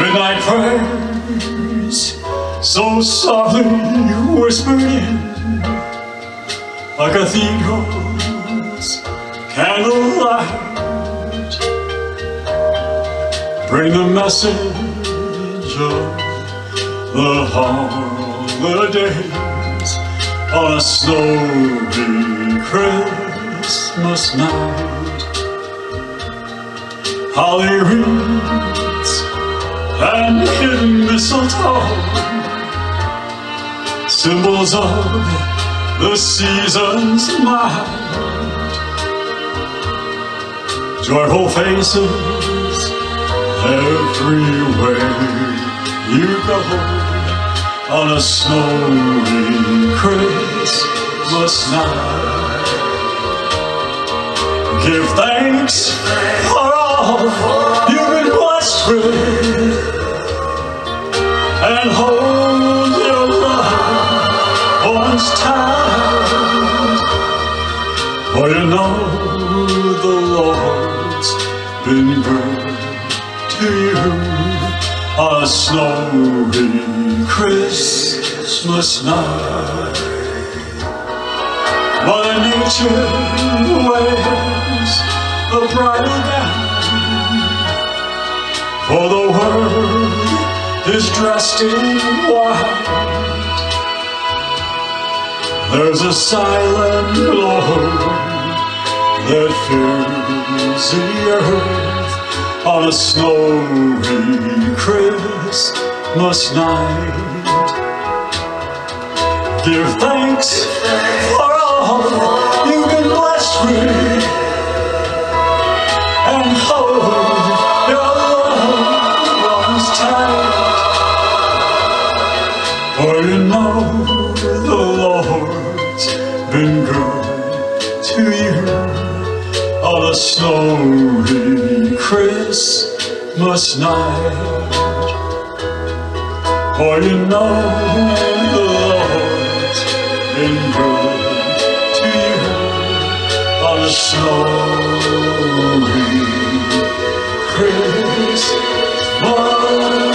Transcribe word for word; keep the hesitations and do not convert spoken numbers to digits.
Midnight prayers so softly whispered in a cathedral's candlelight bring the message of the holidays on a snowy Christmas night. Holly wreaths and hidden mistletoe, symbols of the season's might. Joyful faces everywhere you go on a snowy Christmas night. Give thanks for all you've been blessed with, and hold your loved ones tight, for you know the Lord's been good to you on a snowy Christmas night. Mother Nature wears a bridal gown, for the world is dressed in white. There's a silent glow that fills the earth on a snowy Christmas night. Give thanks for all you've been blessed with, and hold your loved ones tight, for you know the Lord's been good to you on a snowy Christmas night. For you know the Lord's been good to you on a snowy Christmas